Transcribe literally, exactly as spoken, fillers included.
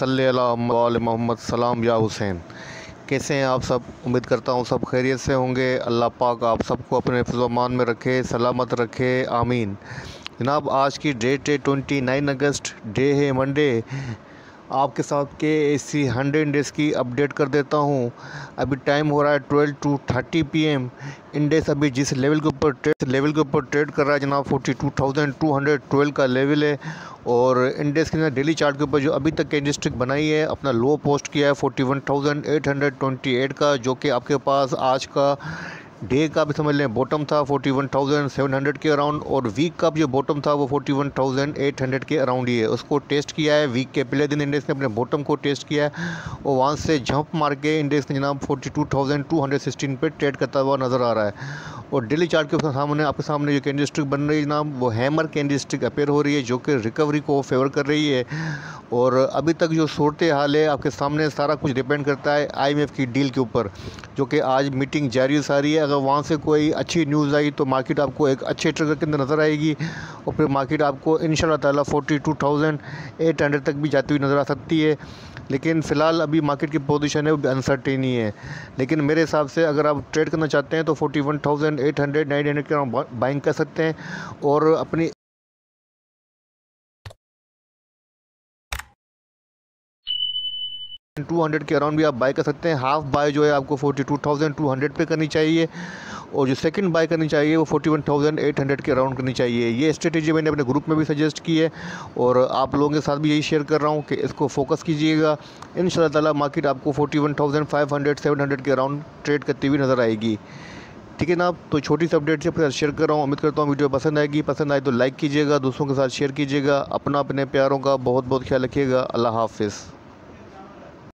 सल्ले अला वाले मोहम्मद सलाम या हुसैन। कैसे हैं आप सब? उम्मीद करता हूँ सब खैरियत से होंगे। अल्लाह पाक आप सबको अपने हिफ्ज़-ओ-अमान में रखे, सलामत रखे, आमीन। जनाब, आज की डेट है ट्वेंटी नाइन अगस्त, डे है मंडे। आपके साथ K A C hundred days की अपडेट कर देता हूँ। अभी टाइम हो रहा है twelve to thirty P M. Index अभी जिस लेवल के ऊपर ट्रेड लेवल के ऊपर ट्रेड कर रहा है जनाब, forty two thousand two hundred twelve का लेवल है। और इंडेक्स के डेली चार्ट के ऊपर जो अभी तक कैंडलस्टिक बनाई है, अपना लो पोस्ट किया है forty one thousand eight hundred twenty eight का, जो कि आपके पास आज का डे का भी समझ लें बॉटम था forty one thousand seven hundred के अराउंड, और वीक का जो बॉटम था वो forty one thousand eight hundred के अराउंड ही है। उसको टेस्ट किया है, वीक के पहले दिन इंडेक्स ने अपने बॉटम को टेस्ट किया है और वहाँ से जंप मार के इंडेक्स ने जनाब forty two thousand two hundred sixteen पे ट्रेड करता हुआ नज़र आ रहा है। और डेली चार्ट के सामने आपके सामने जो कैंडलस्टिक बन रही है जनाब, वो हैमर कैंडलस्टिक अपेयर हो रही है, जो कि रिकवरी को फेवर कर रही है। और अभी तक जो सूरत हाल है आपके सामने, सारा कुछ डिपेंड करता है आई एम एफ की डील के ऊपर, जो कि आज मीटिंग जारी सारी है। अगर वहाँ से कोई अच्छी न्यूज़ आई तो मार्केट आपको एक अच्छे ट्रिगर के अंदर नज़र आएगी और फिर मार्केट आपको इंशाल्लाह ताला forty two thousand eight hundred तक भी जाती हुई नज़र आ सकती है। लेकिन फ़िलहाल अभी मार्केट की पोजीशन है वो अनसर्टेन ही है। लेकिन मेरे हिसाब से अगर आप ट्रेड करना चाहते हैं तो forty one thousand eight hundred nine hundred के बाइंग कर सकते हैं और अपनी टू हंड्रेड के अराउंड भी आप बाय कर सकते हैं। हाफ बाय जो है आपको forty two thousand two hundred पे करनी चाहिए और जो सेकंड बाय करनी चाहिए वो forty one thousand eight hundred के अराउंड करनी चाहिए। ये स्ट्रेटेजी मैंने अपने ग्रुप में भी सजेस्ट की है और आप लोगों के साथ भी यही शेयर कर रहा हूँ कि इसको फोकस कीजिएगा। इंशाल्लाह ताला मार्केट आपको forty one thousand five hundred seven hundred के अराउंड ट्रेड करती हुई नज़र आएगी। ठीक है ना? तो छोटी सी अपडेट से अपने साथ शेयर कर रहा हूँ। उम्मीद करता हूँ वीडियो पसंद आएगी। पसंद आए तो लाइक कीजिएगा, दूसरों के साथ शेयर कीजिएगा। अपना अपने प्यारों का बहुत बहुत ख्याल रखिएगा। अल्लाह हाफिज़।